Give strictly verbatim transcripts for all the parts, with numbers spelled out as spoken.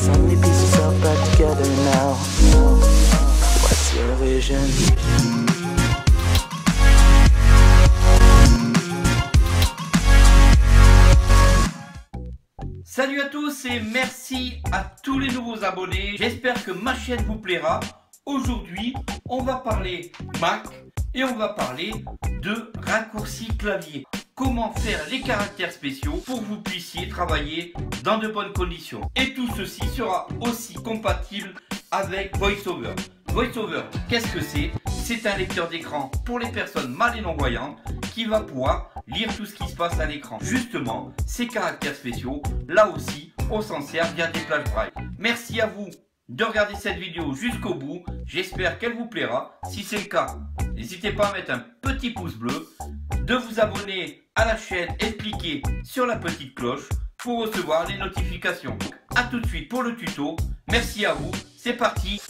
So many pieces all back together now. What's your vision? Salut à tous et merci à tous les nouveaux abonnés. J'espère que ma chaîne vous plaira. Aujourd'hui, on va parler Mac et on va parler de raccourcis clavier. Comment faire les caractères spéciaux pour que vous puissiez travailler dans de bonnes conditions. Et tout ceci sera aussi compatible avec VoiceOver. VoiceOver, qu'est-ce que c'est? C'est un lecteur d'écran pour les personnes mal et non-voyantes qui va pouvoir lire tout ce qui se passe à l'écran. Justement, ces caractères spéciaux, là aussi, on s'en sert via des plages braille. Merci à vous de regarder cette vidéo jusqu'au bout. J'espère qu'elle vous plaira. Si c'est le cas, n'hésitez pas à mettre un petit pouce bleu, de vous abonner à la chaîne et de cliquer sur la petite cloche pour recevoir les notifications. A tout de suite pour le tuto. Merci à vous. C'est parti.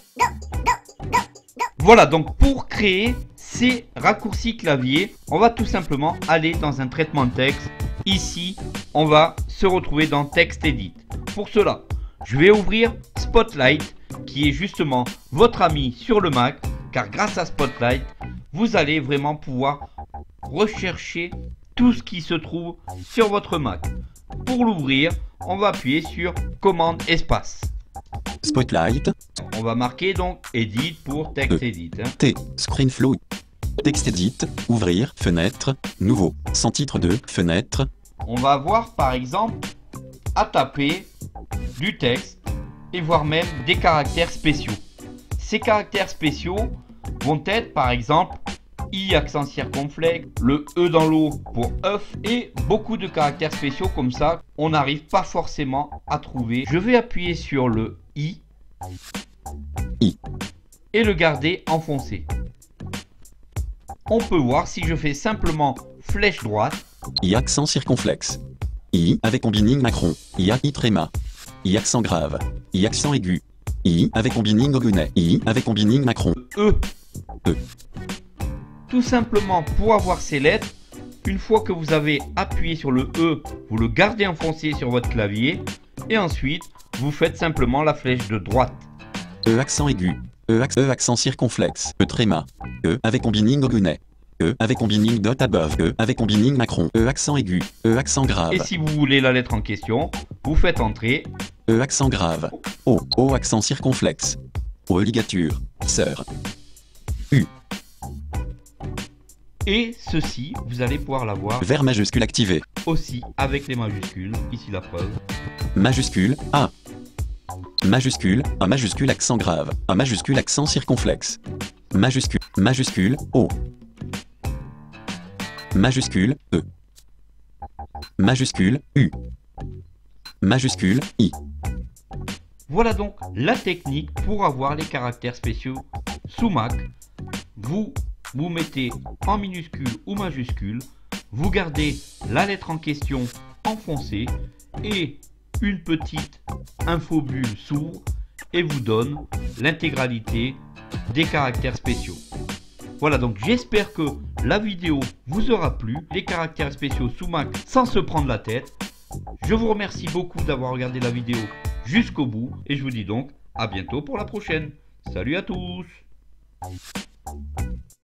Voilà, donc pour créer ces raccourcis clavier, on va tout simplement aller dans un traitement de texte. Ici, on va se retrouver dans Text Edit. Pour cela, je vais ouvrir Spotlight, qui est justement votre ami sur le Mac, car grâce à Spotlight, vous allez vraiment pouvoir rechercher tout ce qui se trouve sur votre Mac. Pour l'ouvrir, on va appuyer sur Commande Espace. Spotlight. On va marquer donc Edit pour Text E. Edit. Hein. T. ScreenFlow. Text Edit. Ouvrir. Fenêtre. Nouveau. Sans titre de fenêtre. On va avoir par exemple à taper du texte et voire même des caractères spéciaux. Ces caractères spéciaux vont être par exemple I accent circonflexe, le E dans l'eau pour œuf et beaucoup de caractères spéciaux comme ça, on n'arrive pas forcément à trouver. Je vais appuyer sur le I, I. et le garder enfoncé. On peut voir si je fais simplement flèche droite. I accent circonflexe. I avec combining macron. I a I tréma. I accent grave. I accent aigu. I avec combining ogunet. I avec combining macron. E. E. Tout simplement pour avoir ces lettres, une fois que vous avez appuyé sur le E, vous le gardez enfoncé sur votre clavier et ensuite vous faites simplement la flèche de droite. E accent aigu. E, ac e accent circonflexe. E tréma. E avec combining ogunet. E avec combining dot above. E avec combining macron. E accent aigu. E accent grave. Et si vous voulez la lettre en question, vous faites entrer. E accent grave. O. O accent circonflexe. O ligature. Sœur. U. Et ceci, vous allez pouvoir l'avoir Vert majuscule activé. aussi avec les majuscules. Ici la preuve. Majuscule A. Majuscule A majuscule accent grave. A majuscule accent circonflexe. Majuscule majuscule O. Majuscule E. Majuscule U. Majuscule I. Voilà donc la technique pour avoir les caractères spéciaux sous Mac. Vous vous mettez en minuscule ou majuscule, vous gardez la lettre en question enfoncée et une petite infobulle s'ouvre et vous donne l'intégralité des caractères spéciaux. Voilà, donc j'espère que la vidéo vous aura plu, les caractères spéciaux sous Mac sans se prendre la tête. Je vous remercie beaucoup d'avoir regardé la vidéo jusqu'au bout et je vous dis donc à bientôt pour la prochaine. Salut à tous!